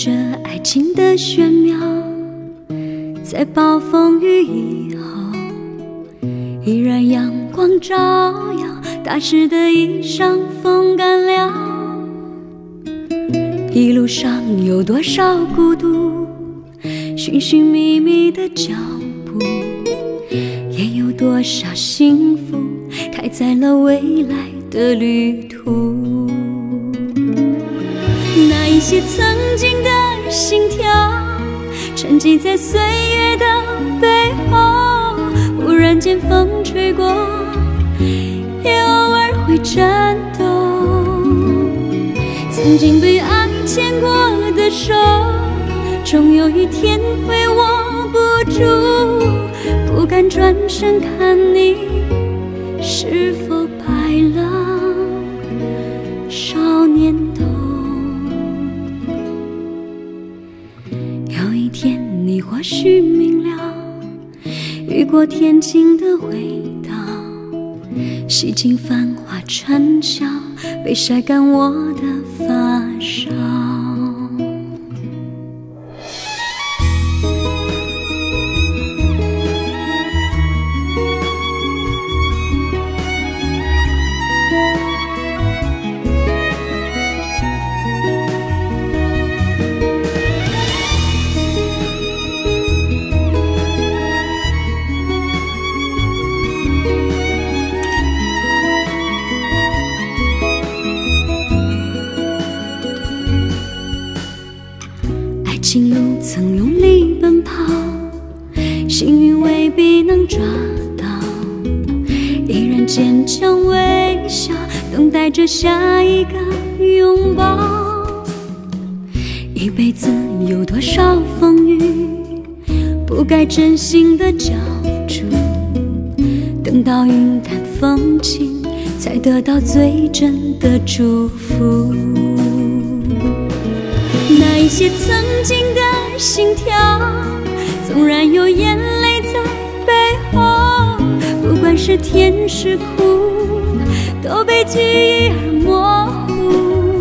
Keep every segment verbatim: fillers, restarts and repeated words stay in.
着爱情的玄妙，在暴风雨以后，依然阳光照耀，打湿的衣裳风干了。一路上有多少孤独，寻寻觅觅的脚步，也有多少幸福开在了未来的旅途。那一些曾经的心跳，沉寂在岁月的背后，忽然间风吹过，也偶尔会颤抖。曾经被爱牵过的手，终有一天会握不住，不敢转身看你是否白了少年头。有一天你或许明了，雨过天晴的味道，洗尽繁华尘嚣，被晒干我的发梢。情路曾用力奔跑，幸运未必能抓到，依然坚强微笑，等待着下一个拥抱。一辈子有多少风雨，不该真心的交出，等到云淡风轻，才得到最真的祝福。那一些曾经的心跳，纵然有眼泪在背后，不管是甜是苦，都被记忆而模糊。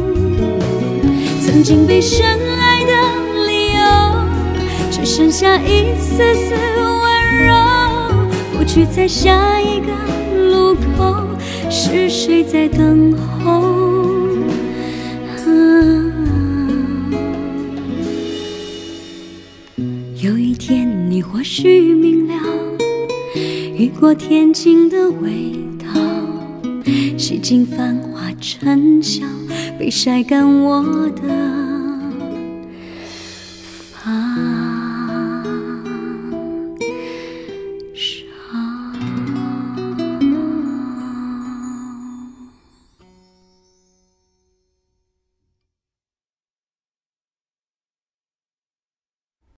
曾经被深爱的理由，只剩下一丝丝温柔。不去在下一个路口，是谁在等候？有一天你或许明了，雨过天晴的味道，洗尽繁华尘嚣，被晒干我的